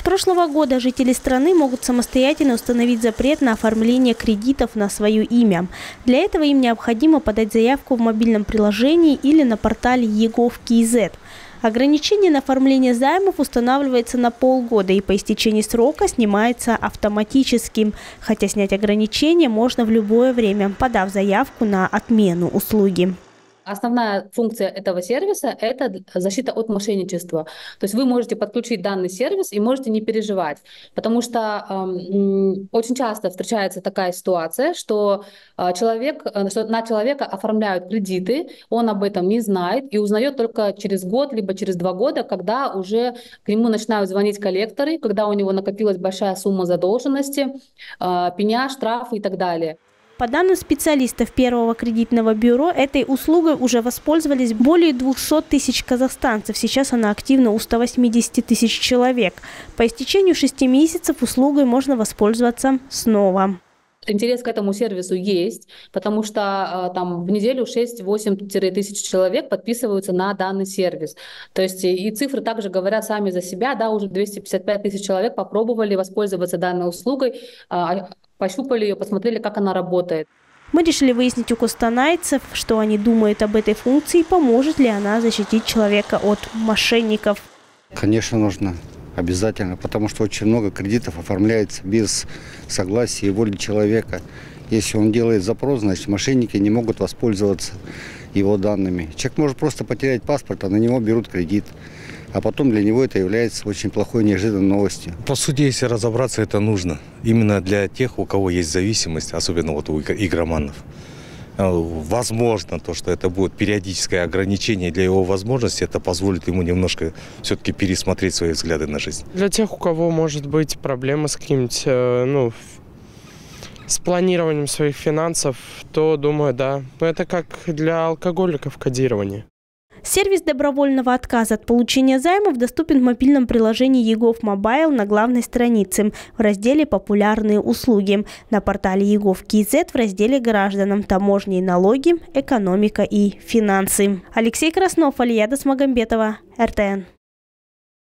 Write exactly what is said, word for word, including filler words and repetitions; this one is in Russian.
прошлого года жители страны могут самостоятельно установить запрет на оформление кредитов на свое имя. Для этого им необходимо подать заявку в мобильном приложении или на портале егов точка кз. Ограничение на оформление займов устанавливается на полгода и по истечении срока снимается автоматически. Хотя снять ограничение можно в любое время, подав заявку на отмену услуги. Основная функция этого сервиса – это защита от мошенничества. То есть вы можете подключить данный сервис и можете не переживать. Потому что э, очень часто встречается такая ситуация, что, э, человек, что на человека оформляют кредиты, он об этом не знает и узнает только через год, либо через два года, когда уже к нему начинают звонить коллекторы, когда у него накопилась большая сумма задолженности, э, пеня, штрафы и так далее. По данным специалистов Первого кредитного бюро, этой услугой уже воспользовались более двухсот тысяч казахстанцев. Сейчас она активна у ста восьмидесяти тысяч человек. По истечению шести месяцев услугой можно воспользоваться снова. Интерес к этому сервису есть, потому что там в неделю шесть-восемь тысяч человек подписываются на данный сервис. То есть и цифры также говорят сами за себя. Да, уже двести пятьдесят пять тысяч человек попробовали воспользоваться данной услугой, пощупали ее, посмотрели, как она работает. Мы решили выяснить у костанайцев, что они думают об этой функции, поможет ли она защитить человека от мошенников. Конечно, нужно. Обязательно, потому что очень много кредитов оформляется без согласия и воли человека. Если он делает запрос, значит мошенники не могут воспользоваться его данными. Человек может просто потерять паспорт, а на него берут кредит. А потом для него это является очень плохой, неожиданной новостью. По сути, если разобраться, это нужно. Именно для тех, у кого есть зависимость, особенно вот у игроманов. Возможно, то, что это будет периодическое ограничение для его возможностей, это позволит ему немножко все-таки пересмотреть свои взгляды на жизнь. Для тех, у кого может быть проблемы с каким-нибудь, ну, с планированием своих финансов, то, думаю, да. Но это как для алкоголиков кодирование. Сервис добровольного отказа от получения займов доступен в мобильном приложении егов Мобайл на главной странице в разделе «Популярные услуги», на портале егов точка кз в разделе «Гражданам, таможни и налоги, экономика и финансы». Алексей Краснов, Алия Досмагамбетова, эр тэ эн.